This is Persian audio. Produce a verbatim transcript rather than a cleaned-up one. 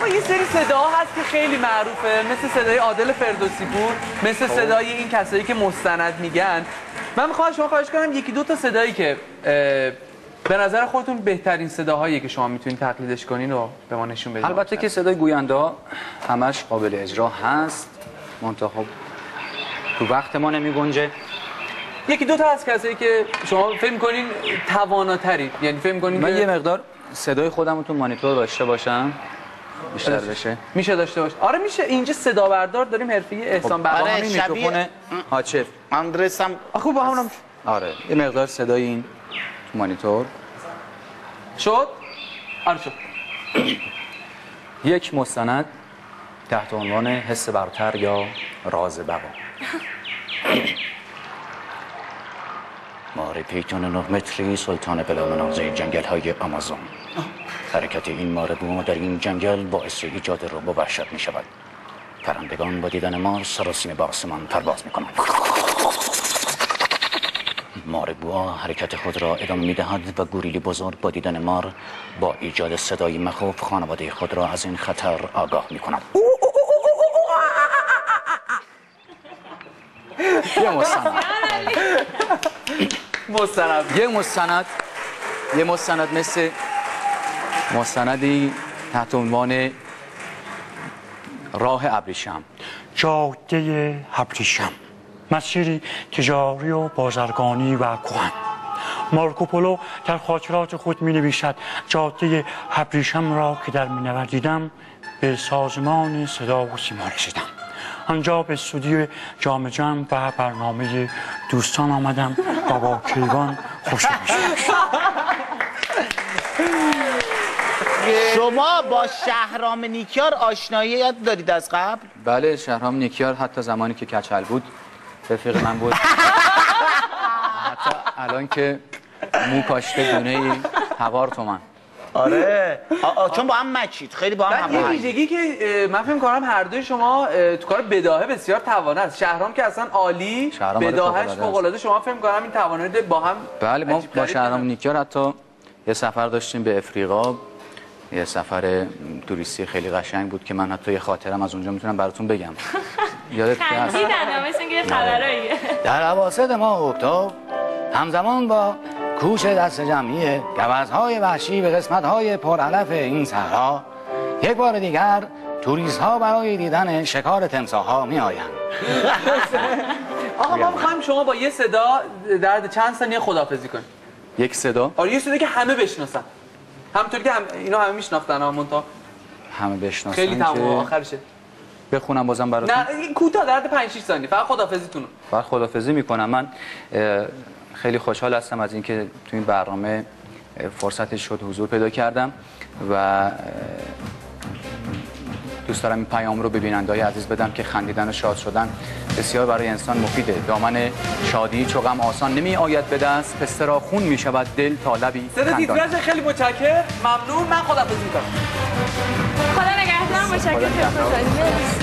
آقا یه سری صداها هست که خیلی معروفه، مثل صدای عادل فردوسی پور، مثل صدای این کسایی که مستند میگن. من میخوام شما خواهش کنم یکی دو تا صدایی که به نظر خودتون بهترین صداهایی که شما میتونید تقلیدش کنین رو به ما نشون بدید. البته که صدای گوینده همش قابل اجرا هست، منتها تو وقت ما نمی گنجه. یکی دو تا از کسایی که شما فکر می‌کنین تواناترید، یعنی فکر می‌کنین من که یه مقدار صدای خودم رو تو مانیتور داشته باشم بیشتر بشه. میشه داشته باشه. آره میشه. اینجا صدا بردار داریم حرفه‌ای احسان بهرام. با همین میکروفون هاچف اندرسم خوب با همونم. آره یه مقدار صدای این تو مانیتور شد؟ آره شد. یک مستند تحت عنوان حس برتر یا راز بقا. مار پیتون نه متری سلطان بلا منازع جنگل های آمازون. حرکت این مار بوم در این جنگل باعث ایجاد رعب و وحشت می شود. پرندگان با دیدن مار سراسیم به آسمان پرواز می کنند. مار بوا حرکت خود را ادامه می دهد و گوریلی بزرگ با دیدن مار با ایجاد صدای مخوف خانواده خود را از این خطر آگاه می کند. یه مستند مستند یه مستند یه مستند مثل مستندی تحت عنوان راه ابریشم. جاده ابریشم، مسیری تجاری و بازرگانی و کهن. مارکوپولو در خاطرات خود می نویسد جاده ابریشم را که در مینور دیدم به سازمان صدا و سیما رسیدم. آنجا به استودیو جام جم و برنامه دوستان آمدم و با کیوان خوش نوشتم. شما با شهرام نیکیار آشنایی دارید از قبل؟ بله شهرام نیکیار حتی زمانی که کچل بود رفیق من بود. حتی الان که مو کاشته دونه هوار تومن. آره آ چون با هم مچید، خیلی با هم هم یه ویژگی که من فکر کنم هر دوی شما تو کار بداهه بسیار توانه است. شهرام که اصلا عالی، بداههش فوق‌العاده. شما فکر کنم این توانایی با هم. بله ما با شهرام نیکیار حتی یه سفر داشتیم به افریقا، یه سفر توریستی خیلی قشنگ بود که من حتی یه خاطرم از اونجا میتونم براتون بگم. یادت هست؟ در اواسط ماه اکتبر همزمان با کوچ دست جمعی گوزهای وحشی به قسمت‌های پرعلف این صحرا یک بار دیگر توریست‌ها برای دیدن شکار تمساح‌ها می‌آیند. آقا ما می‌خوایم شما با یه صدا در چند ثانیه خداحافظی کنید. یک صدا؟ آره یه صدا که همه بشناسن. همونطوری که هم اینا همه میشناختن ها مونتا همه بشناسن خیلی تمام آخرشه. بخونم بازم براتون؟ نه این کوتاه در پنج شش ثانیه فقط خداحافظیتون. فقط خداحافظی می‌کنم. من خیلی خوشحال هستم از اینکه تو این برنامه فرصتش شد حضور پیدا کردم و دوست دارم این پیام رو به بیننده‌های عزیز بدم که خندیدن و شاد شدن بسیار برای انسان مفیده. دامن شادی چو غم آسان نمی آید به دست، پسته را خون می شود دل تا لبی خندان. خیلی متشکرم، ممنون. من خداحافظی می‌کنم. خدا نگهدار. متشکرم.